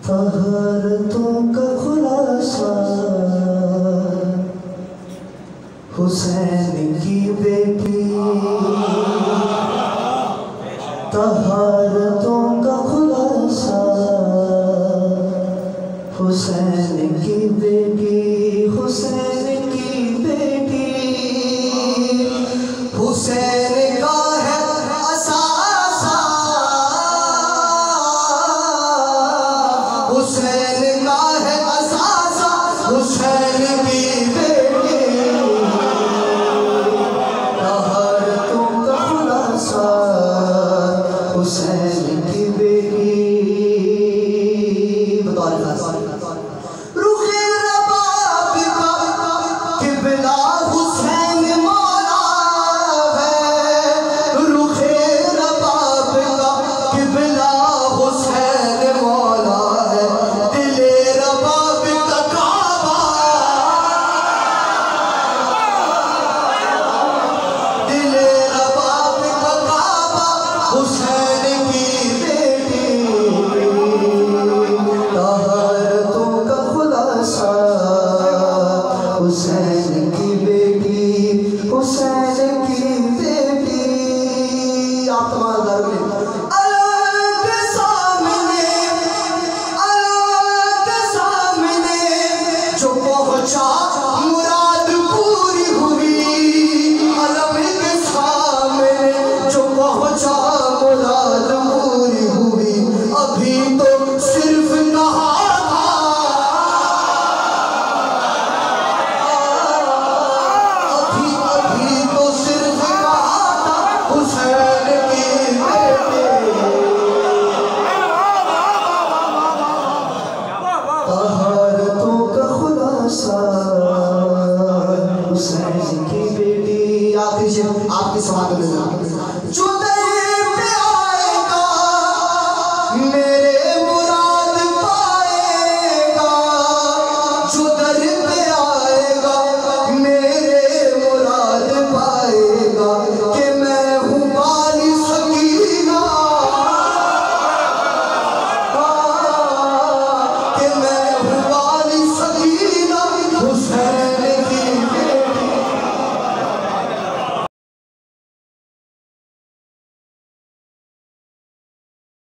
तहरतों का खुलासा हुसैन की बेटी, तहरतों का खुलासा हुसैन की बेटी, हुसैन की बेटी, हुसैन का है असासा, हुसैन का है असासा, हुसैन की बेटी, तहरतों का खुलासा हुसैन की बेटी। रुखे रबाब का किबला हुसैन मौला है, रुखे रबाब का किबला हुसैन मौला है, दिले रबाब का काबा, दिले रबाब का काबा हुसैन की बेटी, तहरतों का खुलासा हुसैन की बेटी, हुसैन की बेटी। आप तमाम अल्लाह के सामने, अल्लाह के सामने जो पहुंचा मुराद पूरी हुई, अल्लाह के सामने जो पहुंचा मुराद पूरी हुई, अभी तो सिर्फ कहा था, अभी अभी तो सिर्फ कहा था हुसैन की बेटी, तहरतों का खुलासा हुसैन की बेटी। आखिरी शेर आपकी समाप्त में जो दर पे आएगा मेरे